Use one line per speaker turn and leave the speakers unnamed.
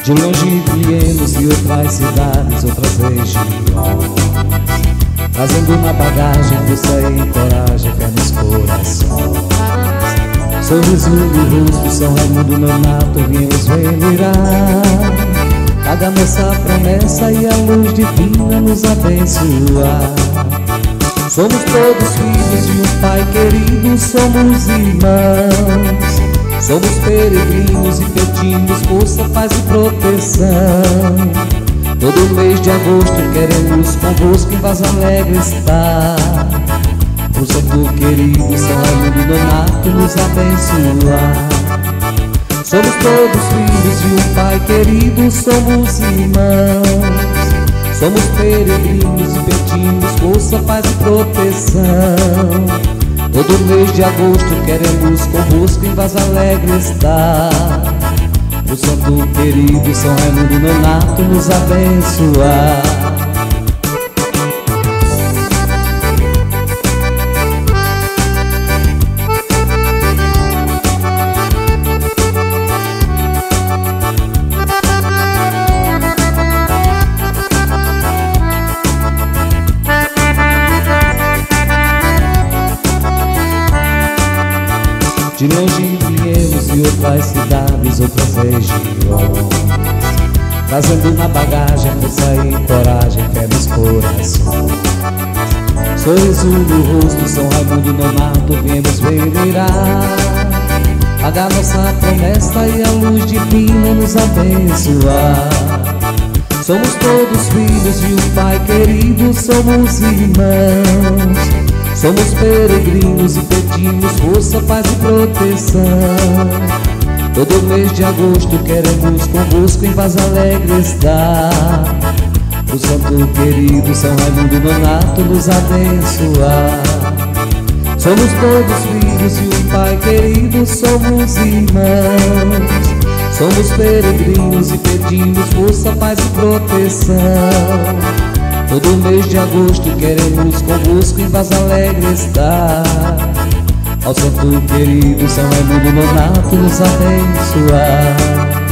De longe viemos de outras cidades, outras regiões, trazendo na bagagem força e coragem, fé nos corações. Sorriso no rosto, São Raimundo Nonato, viemos venerar cada nossa promessa e a luz divina nos abençoar. Somos todos filhos de um Pai querido, somos irmãos, somos peregrinos e pedimos força, paz e proteção. Todo mês de agosto queremos convosco em Vaso Alegre estar, o santo querido São Raimundo Nonato nos abençoar. Somos todos filhos de um Pai querido, somos irmãos, somos peregrinos e pedimos força, paz e proteção. Todo mês de agosto queremos convosco em Vaso Alegre estar, o santo querido São Raimundo Nonato nos abençoar. De longe viemos de outras cidades, outras regiões, trazendo na bagagem força e coragem, fé nos corações. Sorriso no rosto, São Raimundo Nonato, viemos venerar, pagar nossa promessa e a luz divina nos abençoar. Somos todos filhos de um Pai querido, somos irmãos, somos peregrinos e pedimos força, paz e proteção. Todo mês de agosto queremos convosco em Vaso Alegre estar, o santo querido São Raimundo Nonato nos abençoar. Somos todos filhos de um Pai querido, somos irmãos, somos peregrinos e pedimos força, paz e proteção. Todo mês de agosto queremos convosco em Vaso Alegre estar, ao santo querido São Raimundo Nonato nos abençoar.